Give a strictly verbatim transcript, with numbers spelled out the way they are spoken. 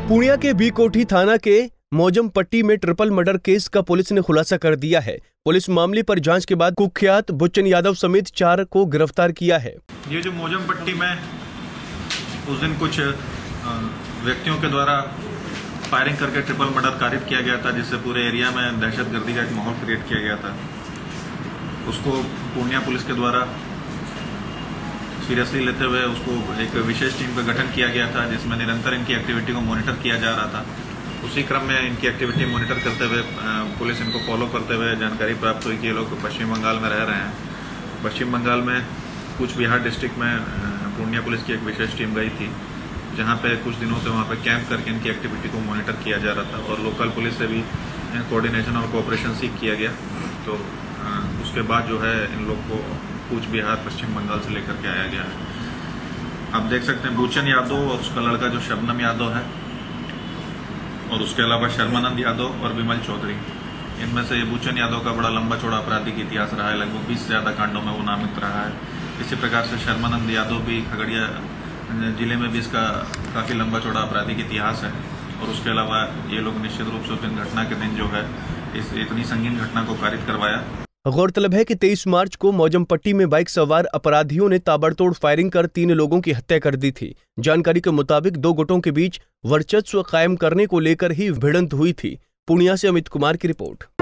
पूर्णिया के बी कोठी थाना के मौजम पट्टी में ट्रिपल मर्डर केस का पुलिस ने खुलासा कर दिया है। पुलिस मामले पर जांच के बाद कुख्यात बुच्चन यादव समेत चार को गिरफ्तार किया है। ये जो मौजम पट्टी में उस दिन कुछ व्यक्तियों के द्वारा फायरिंग करके ट्रिपल मर्डर कारित किया गया था, जिससे पूरे एरिया में दहशतगर्दी का एक माहौल क्रिएट किया गया था। उसको पूर्णिया पुलिस के द्वारा सीरियसली लेते हुए उसको एक विशेष टीम का गठन किया गया था, जिसमें निरंतर इनकी एक्टिविटी को मॉनिटर किया जा रहा था। उसी क्रम में इनकी एक्टिविटी मॉनिटर करते हुए पुलिस इनको फॉलो करते हुए जानकारी प्राप्त हुई कि ये लोग पश्चिम बंगाल में रह रहे हैं। पश्चिम बंगाल में कूच बिहार डिस्ट्रिक्ट में पूर्णिया पुलिस की एक विशेष टीम गई थी, जहां पे कुछ दिनों से वहां पे कैंप करके इनकी एक्टिविटी को मॉनिटर किया जा रहा था और लोकल पुलिस से भी कोऑर्डिनेशन और कोऑपरेशन सीख किया गया। तो उसके बाद जो है इन लोग को कूच बिहार पश्चिम बंगाल से लेकर के आया गया है। आप देख सकते हैं बुच्चन यादव और उसका लड़का जो शबनम यादव है, और उसके अलावा शर्मानंद यादव और विमल चौधरी। इनमें से ये बुच्चन यादव का बड़ा लंबा चौड़ा आपराधिक इतिहास रहा है, लगभग बीस से ज्यादा कांडों में वो नामित रहा है। इसी प्रकार से शर्मानंद यादव भी खगड़िया जिले में भी इसका काफी लंबा चौड़ा आपराधिक इतिहास है। और उसके अलावा ये लोग निश्चित रूप से उस दिन घटना के दिन जो है इस इतनी संगीन घटना को कारित करवाया। गौरतलब है कि तेईस मार्च को मौजम पट्टी में बाइक सवार अपराधियों ने ताबड़तोड़ फायरिंग कर तीन लोगों की हत्या कर दी थी। जानकारी के मुताबिक दो गुटों के बीच वर्चस्व कायम करने को लेकर ही भिड़ंत हुई थी। पूर्णिया से अमित कुमार की रिपोर्ट।